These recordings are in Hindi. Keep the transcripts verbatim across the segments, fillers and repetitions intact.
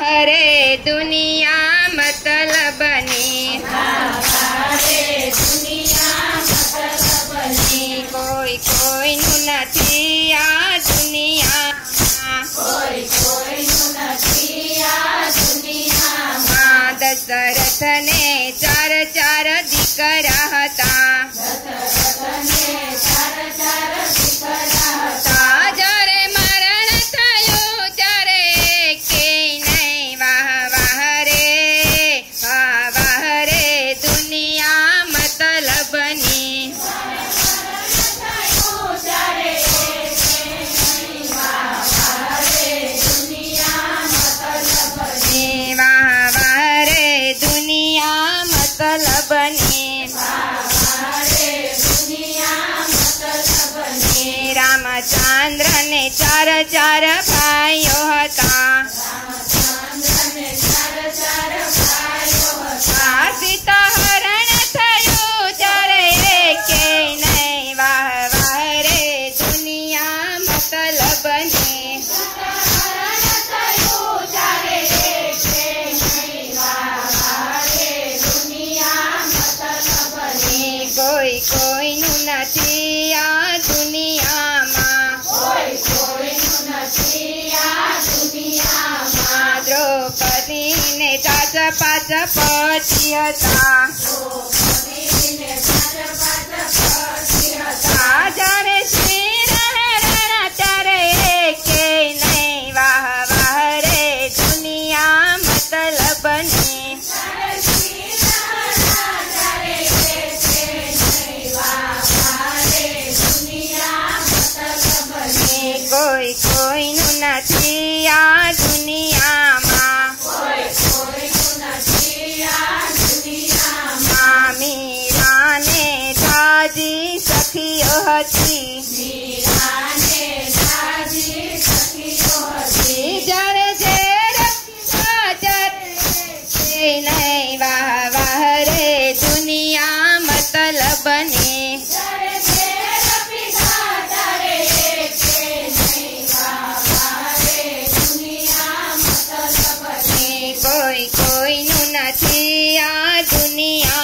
रे दुनिया मतलबनी कोई कोई नु नथी आ दुनिया मां दशरथ ने चार चार दीकरा हता जरे मरण थयो जरे के नहीं वाह वाह रे वाह वाह रे दुनिया मतलबनी रामचंद्र ने चार चार भाइयों हता सीता हरण थयो जरे के नहीं वाह वाह रे दुनिया मतलबनी कोई कोई नु नथी आ दुनिया द्रौपदी ने चाच पाच पति हता जरे श्री रण चरे के नहीं वाह वाह रे दुनिया मतलबनी कोई कोई नु नथी आ दुनिया मीरा ने जाजी सखियो हती जरे जेर नहीं वाह वाह रे दुनिया मतलबनी कोई कोई नु नथी आ दुनिया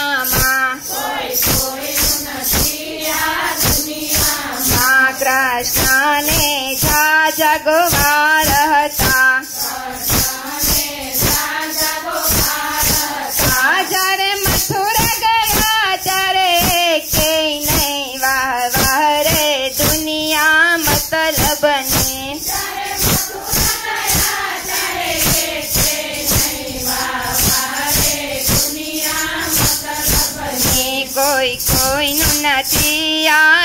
मां कृष्ण ने जा जगवार हता जरे मथुरा गया जरे के नहीं वाह वाह रे दुनिया मतलबनी कोई कोई नु नथी आ